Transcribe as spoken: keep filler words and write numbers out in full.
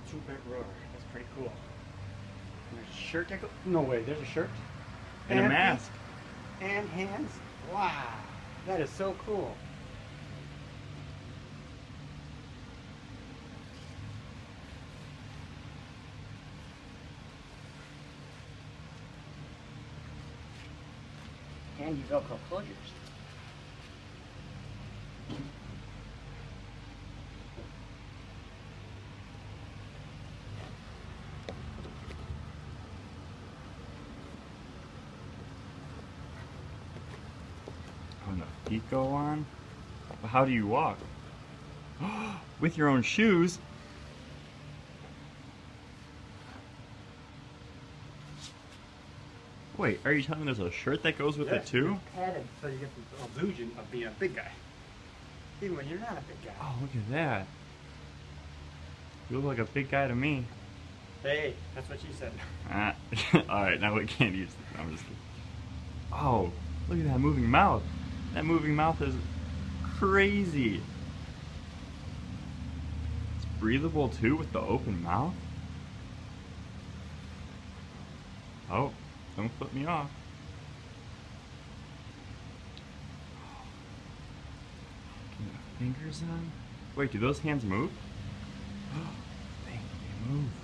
Super roar. That's pretty cool. And there's a shirt that goes. No way, there's a shirt. And, and a mask. Feet and hands. Wow. That is so cool. And you Velcro closures. Oh, no. Feet go on? But how do you walk? With your own shoes? Wait, are you telling me there's a shirt that goes with Yes, it too? it's padded so you get the illusion of being a big guy. Even when you're not a big guy. Oh, look at that. You look like a big guy to me. Hey, that's what she said. Ah, alright, now we can't use this. I'm just kidding. Oh, look at that moving mouth. That moving mouth is crazy. It's breathable too with the open mouth. Oh, don't flip me off. Can the fingers on? Wait, do those hands move? They, they move.